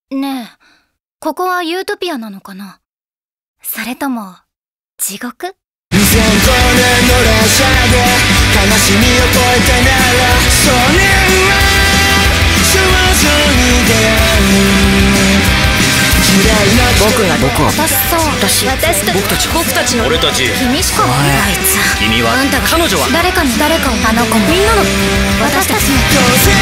ねえ、ここはユートピアなのかな？それとも、地獄？ 2005年の列車で悲しみを越えてなら少年は少女に出会う。 僕は私僕たちの俺たち君しかあいつ君はあんたが彼女は誰かをあの子もみんなの私たちの